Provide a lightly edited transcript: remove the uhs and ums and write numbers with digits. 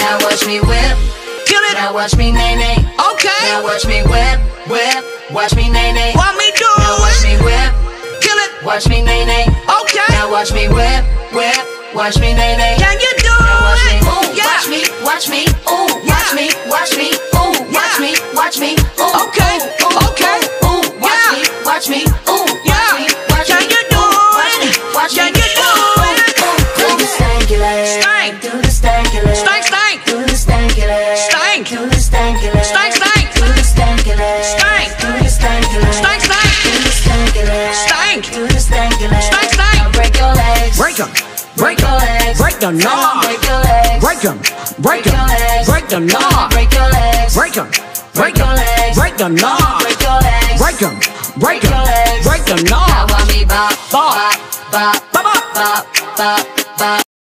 Now watch me whip. Kill it. Now watch me nay nay. Okay. Now watch me whip, whip. Watch me nay nay. Want me do Now watch me whip. Kill it. Watch me nay nay. Okay. Now watch me whip, whip. Watch me nay nay. Can you do Now watch me, it? ooh, Yeah. watch me, watch me, ooh, watch Yeah. me, watch me, ooh, watch Yeah. me, watch me, ooh, Okay. ooh, ooh, Okay. ooh, ooh, watch Yeah. me, watch me, ooh, Yeah. watch me, watch Can me, you do ooh, watch me, it? watch Can me, you do it? do the stanky leg, Stank. do the stanky leg, Stank, stank. do the stanky leg, Stank. do the stanky leg, Stank, stank. do the stanky leg, Stank. do the stanky leg, Stank, stank. do the stanky leg, Stank. do the stanky leg, Stank, stank. Now break your legs, Break them. break your legs, Break them. Tell 'em Nah. break your legs, Break them. Break your them. legs, Break them. Tell 'em Nah. break your legs, Break them. break your legs, Break them. Tell 'em Nah. break your legs, Break them. Break break your them. legs, Break them. Now Nah. watch me bop, Bop. bop, bop, Bop, bop. bop, bop, bop.